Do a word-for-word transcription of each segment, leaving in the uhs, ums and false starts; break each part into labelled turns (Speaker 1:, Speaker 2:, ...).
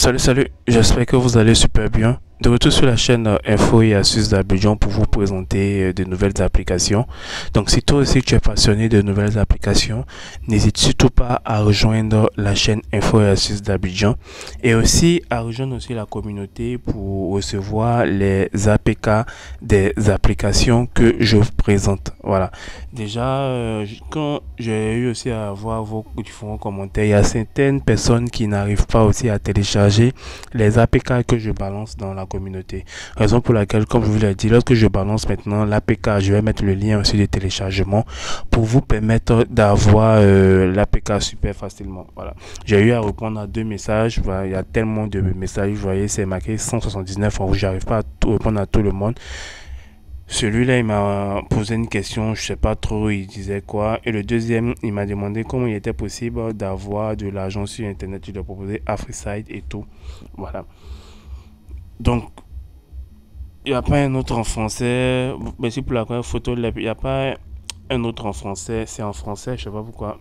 Speaker 1: Salut, salut, j'espère que vous allez super bien. De retour sur la chaîne euh, Info et Astuces d'Abidjan pour vous présenter euh, de nouvelles applications. Donc, si toi aussi tu es passionné de nouvelles applications, n'hésite surtout pas à rejoindre la chaîne Info et Astuces d'Abidjan et aussi à rejoindre aussi la communauté pour recevoir les A P K des applications que je vous présente. Voilà. Déjà, euh, quand j'ai eu aussi à voir vos différents commentaires, il y a certaines personnes qui n'arrivent pas aussi à télécharger les A P K que je balance dans la communauté. Raison pour laquelle, comme je vous l'ai dit, lorsque je balance maintenant l'A P K, je vais mettre le lien aussi de téléchargement pour vous permettre d'avoir euh, l'A P K super facilement. Voilà. J'ai eu à répondre à deux messages. Voilà, il y a tellement de messages. Vous voyez, c'est marqué cent soixante-dix-neuf en rouge. J'arrive pas à tout répondre à tout le monde. Celui-là, il m'a posé une question, je sais pas trop, il disait quoi. Et le deuxième, il m'a demandé comment il était possible d'avoir de l'argent sur Internet. Il lui a proposé AfriSide et tout. Voilà. Donc, il n'y a pas un autre en français. Merci pour la première photo. Il n'y a pas un autre en français. C'est en français, je sais pas pourquoi.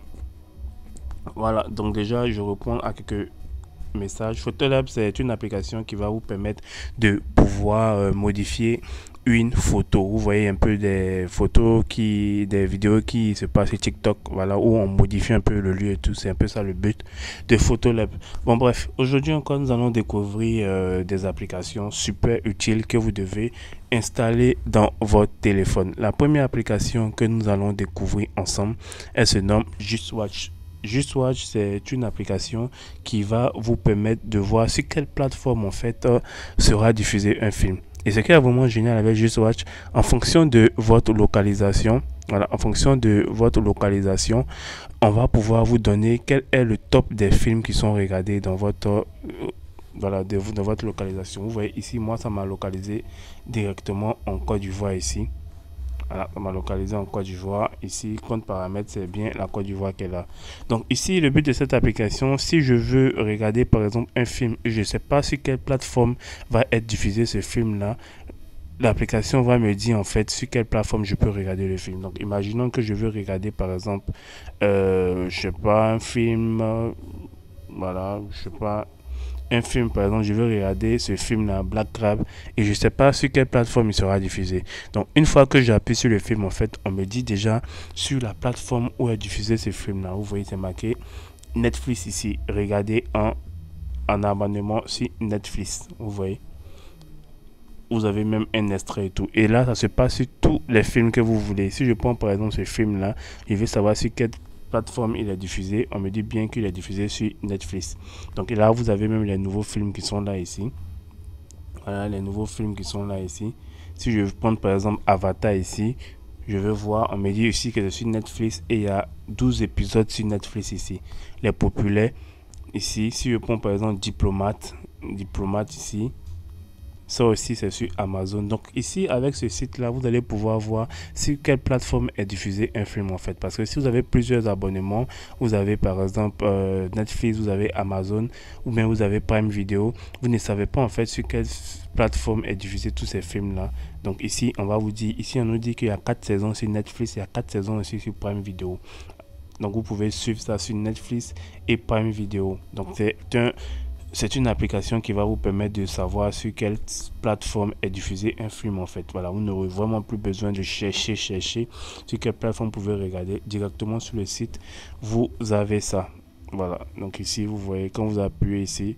Speaker 1: Voilà. Donc déjà, je réponds à quelques messages. Photolab, c'est une application qui va vous permettre de pouvoir euh, modifier une photo. Vous voyez un peu des photos qui, des vidéos qui se passent sur TikTok, voilà, où on modifie un peu le lieu et tout. C'est un peu ça le but de Photolab. Bon bref, aujourd'hui encore nous allons découvrir euh, des applications super utiles que vous devez installer dans votre téléphone. La première application que nous allons découvrir ensemble, elle se nomme JustWatch. JustWatch, c'est une application qui va vous permettre de voir sur quelle plateforme en fait euh, sera diffusé un film. Et ce qui est vraiment génial avec JustWatch, en fonction de votre localisation, voilà, en fonction de votre localisation, on va pouvoir vous donner quel est le top des films qui sont regardés dans votre euh, voilà, de, dans votre localisation. Vous voyez ici, moi, ça m'a localisé directement en Côte d'Ivoire ici. Voilà, on m'a localisé en Côte d'Ivoire. Ici, compte paramètres, c'est bien la Côte d'Ivoire qu'elle a. Donc ici, le but de cette application, si je veux regarder par exemple un film, je ne sais pas sur quelle plateforme va être diffusé ce film-là, l'application va me dire en fait sur quelle plateforme je peux regarder le film. Donc imaginons que je veux regarder par exemple, euh, je sais pas, un film, euh, voilà, je sais pas, un film par exemple, je veux regarder ce film là, Black Crab, et je sais pas sur quelle plateforme il sera diffusé. Donc une fois que j'appuie sur le film, en fait on me dit déjà sur la plateforme où est diffusé ce film là. Vous voyez, c'est marqué Netflix ici, regardez en, en abonnement sur Netflix. Vous voyez, vous avez même un extrait et tout, et là ça se passe sur tous les films que vous voulez. Si je prends par exemple ce film là, je veux savoir sur quelle plateforme il est diffusé, on me dit bien qu'il est diffusé sur Netflix. Donc là vous avez même les nouveaux films qui sont là ici. Voilà les nouveaux films qui sont là ici. Si je prends par exemple Avatar ici, je vais voir, on me dit ici que c'est sur Netflix et il y a douze épisodes sur Netflix ici. Les populaires ici, si je prends par exemple Diplomate, Diplomate ici, ça aussi c'est sur Amazon. Donc ici avec ce site là, vous allez pouvoir voir sur quelle plateforme est diffusé un film en fait. Parce que si vous avez plusieurs abonnements, vous avez par exemple euh, Netflix, vous avez Amazon ou bien vous avez Prime Video, vous ne savez pas en fait sur quelle plateforme est diffusé tous ces films là. Donc ici on va vous dire, ici on nous dit qu'il y a quatre saisons sur Netflix, il y a quatre saisons aussi sur Prime Video. Donc vous pouvez suivre ça sur Netflix et Prime Video. Donc c'est un C'est une application qui va vous permettre de savoir sur quelle plateforme est diffusé un film en fait. Voilà, vous n'aurez vraiment plus besoin de chercher, chercher sur quelle plateforme vous pouvez regarder. Directement sur le site, vous avez ça. Voilà, donc ici vous voyez, quand vous appuyez ici,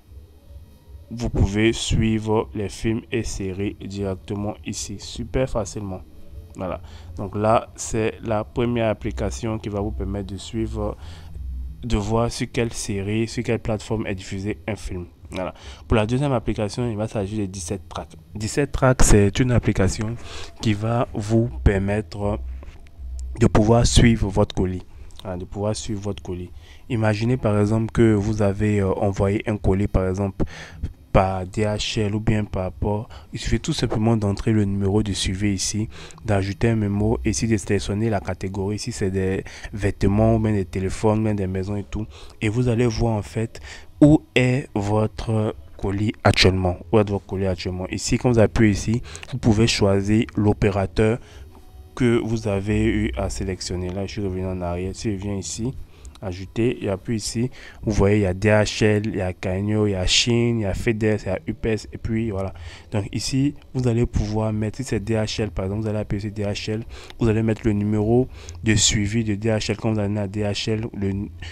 Speaker 1: vous pouvez suivre les films et séries directement ici, super facilement. Voilà, donc là c'est la première application qui va vous permettre de suivre, de voir sur quelle série, sur quelle plateforme est diffusé un film. Voilà. Pour la deuxième application, il va s'agir de dix-sept Track. dix-sept Track, c'est une application qui va vous permettre de pouvoir suivre votre colis. Voilà, de pouvoir suivre votre colis. Imaginez par exemple que vous avez euh, envoyé un colis par exemple par D H L ou bien par rapport, il suffit tout simplement d'entrer le numéro de suivi ici, d'ajouter un mémo, ici de sélectionner la catégorie, si c'est des vêtements ou bien des téléphones, bien des maisons et tout, et vous allez voir en fait où est votre colis actuellement, où est votre colis actuellement. Ici, quand vous appuyez ici, vous pouvez choisir l'opérateur que vous avez eu à sélectionner. Là je suis revenu en arrière, si je viens ici, ajouter et puis ici vous voyez il y a D H L, il y a Canyo, il y a Chine, il y a FedEx, il y a U P S et puis voilà. Donc ici vous allez pouvoir mettre, si c'est D H L par exemple, vous allez appuyer sur D H L, vous allez mettre le numéro de suivi de D H L. Quand vous allez à D H L, le,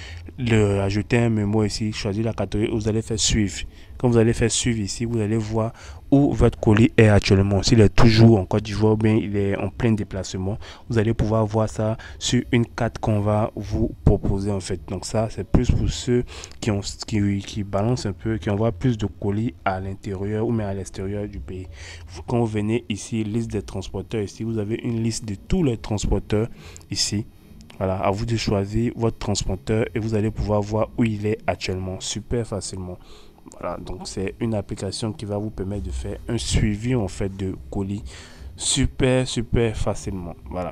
Speaker 1: le ajouter un mémo ici, choisir la catégorie, vous allez faire suivre. Quand vous allez faire suivre ici, vous allez voir où votre colis est actuellement. S'il est toujours en Côte d'Ivoire ou bien il est en plein déplacement, vous allez pouvoir voir ça sur une carte qu'on va vous proposer en fait. Donc ça, c'est plus pour ceux qui, ont, qui, qui balancent un peu, qui envoient plus de colis à l'intérieur ou même à l'extérieur du pays. Quand vous venez ici, liste des transporteurs ici, vous avez une liste de tous les transporteurs ici. Voilà, à vous de choisir votre transporteur et vous allez pouvoir voir où il est actuellement super facilement. Voilà, donc c'est une application qui va vous permettre de faire un suivi en fait de colis super super facilement. Voilà.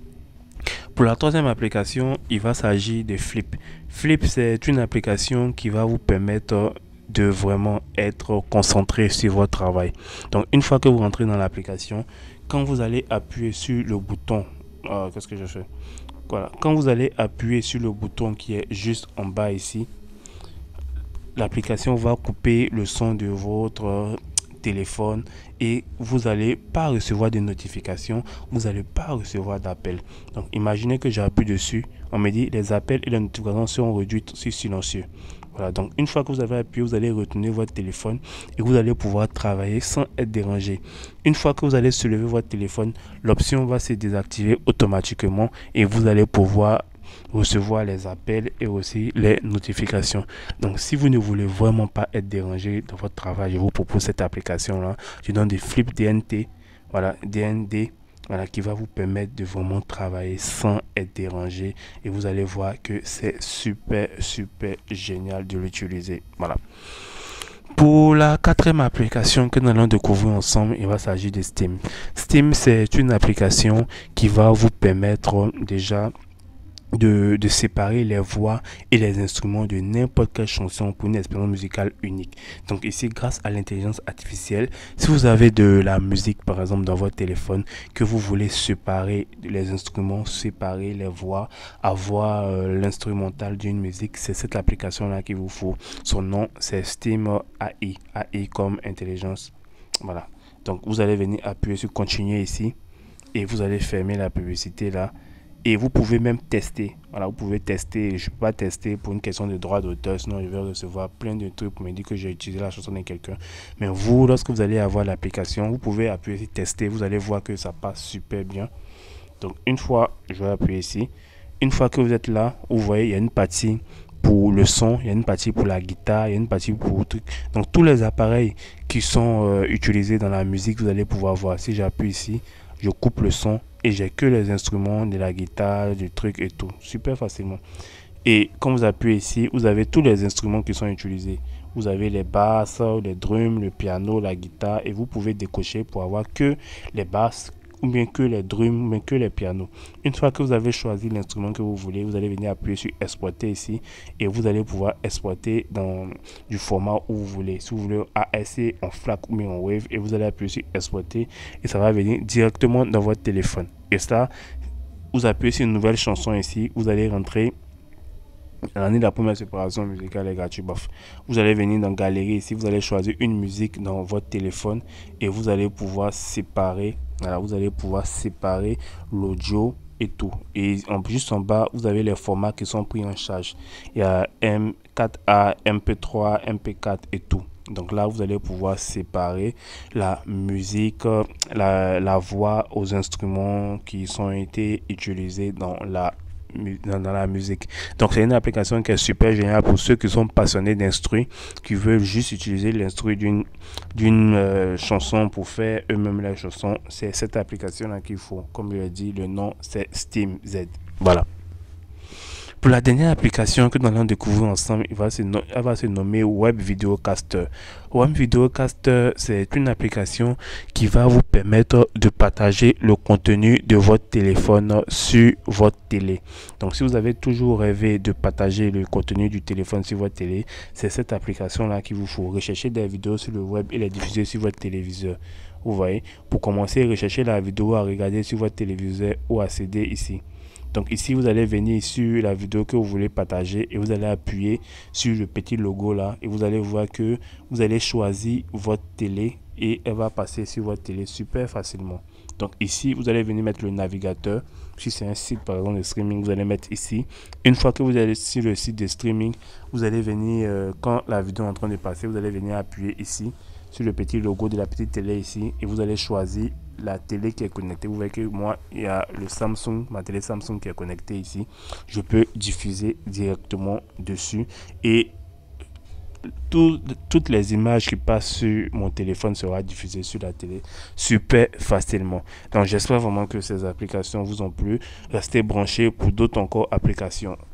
Speaker 1: Pour la troisième application, il va s'agir de Flip. Flip, c'est une application qui va vous permettre de vraiment être concentré sur votre travail. Donc une fois que vous rentrez dans l'application, quand vous allez appuyer sur le bouton, euh, qu'est-ce que je fais? Voilà, quand vous allez appuyer sur le bouton qui est juste en bas ici, l'application va couper le son de votre téléphone et vous n'allez pas recevoir de notifications, vous n'allez pas recevoir d'appels. Donc imaginez que j'appuie dessus, on me dit les appels et les notifications seront réduites sur silencieux. Voilà, donc une fois que vous avez appuyé, vous allez retourner votre téléphone et vous allez pouvoir travailler sans être dérangé. Une fois que vous allez soulever votre téléphone, l'option va se désactiver automatiquement et vous allez pouvoir recevoir les appels et aussi les notifications. Donc si vous ne voulez vraiment pas être dérangé dans votre travail, je vous propose cette application là. Je donne des Flip D N T, voilà, D N D, voilà, qui va vous permettre de vraiment travailler sans être dérangé et vous allez voir que c'est super super génial de l'utiliser. Voilà. Pour la quatrième application que nous allons découvrir ensemble, il va s'agir de Steam. Steam, c'est une application qui va vous permettre déjà De, de séparer les voix et les instruments de n'importe quelle chanson pour une expérience musicale unique. Donc ici, grâce à l'intelligence artificielle, si vous avez de la musique par exemple dans votre téléphone, que vous voulez séparer les instruments, séparer les voix, avoir euh, l'instrumental d'une musique, c'est cette application là qu'il vous faut. Son nom c'est Steam A I, A I comme intelligence. Voilà, donc vous allez venir appuyer sur continuer ici et vous allez fermer la publicité là. Et vous pouvez même tester. Voilà, vous pouvez tester. Je ne peux pas tester pour une question de droit d'auteur, sinon je vais recevoir plein de trucs pour me dire que j'ai utilisé la chanson de quelqu'un. Mais vous, lorsque vous allez avoir l'application, vous pouvez appuyer sur tester. Vous allez voir que ça passe super bien. Donc une fois, je vais appuyer ici. Une fois que vous êtes là, vous voyez, il y a une partie pour le son, il y a une partie pour la guitare, il y a une partie pour le truc. Donc tous les appareils qui sont euh, utilisés dans la musique, vous allez pouvoir voir. Si j'appuie ici, je coupe le son et j'ai que les instruments de la guitare, du truc et tout, super facilement. Et quand vous appuyez ici, vous avez tous les instruments qui sont utilisés. Vous avez les basses, les drums, le piano, la guitare et vous pouvez décocher pour avoir que les basses ou bien que les drums, ou bien que les pianos. Une fois que vous avez choisi l'instrument que vous voulez, vous allez venir appuyer sur exporter ici et vous allez pouvoir exporter dans du format où vous voulez. Si vous voulez A S C en FLAC ou bien en WAV, et vous allez appuyer sur exporter et ça va venir directement dans votre téléphone. Et ça, vous appuyez sur une nouvelle chanson ici, vous allez rentrer. L'année de la première séparation musicale est gratuite. Vous allez venir dans Galerie ici, vous allez choisir une musique dans votre téléphone et vous allez pouvoir séparer. Voilà, vous allez pouvoir séparer l'audio et tout. Et en, juste en bas, vous avez les formats qui sont pris en charge. Il y a M quatre A, M P trois, M P quatre et tout. Donc là, vous allez pouvoir séparer la musique, la, la voix aux instruments qui sont été utilisés dans la Dans, dans la musique. Donc c'est une application qui est super géniale pour ceux qui sont passionnés d'instru, qui veulent juste utiliser l'instru d'une d'une euh, chanson pour faire eux-mêmes la chanson. C'est cette application là qu'il faut. Comme je l'ai dit, le nom c'est Steam Z. Voilà. Pour la dernière application que nous allons découvrir ensemble, il va se no- elle va se nommer Web Videocaster. Web Videocaster, c'est une application qui va vous permettre de partager le contenu de votre téléphone sur votre télé. Donc, si vous avez toujours rêvé de partager le contenu du téléphone sur votre télé, c'est cette application-là qu'il vous faut. Rechercher des vidéos sur le web et les diffuser sur votre téléviseur. Vous voyez, pour commencer, rechercher la vidéo à regarder sur votre téléviseur ou accéder ici. Donc ici, vous allez venir sur la vidéo que vous voulez partager et vous allez appuyer sur le petit logo là et vous allez voir que vous allez choisir votre télé et elle va passer sur votre télé super facilement. Donc ici, vous allez venir mettre le navigateur. Si c'est un site par exemple de streaming, vous allez mettre ici. Une fois que vous allez sur le site de streaming, vous allez venir, euh, quand la vidéo est en train de passer, vous allez venir appuyer ici sur le petit logo de la petite télé ici et vous allez choisir la télé qui est connectée. Vous voyez que moi, il y a le Samsung, ma télé Samsung qui est connectée ici. Je peux diffuser directement dessus et Tout, toutes les images qui passent sur mon téléphone sera diffusées sur la télé super facilement. Donc j'espère vraiment que ces applications vous ont plu. Restez branchés pour d'autres encore applications.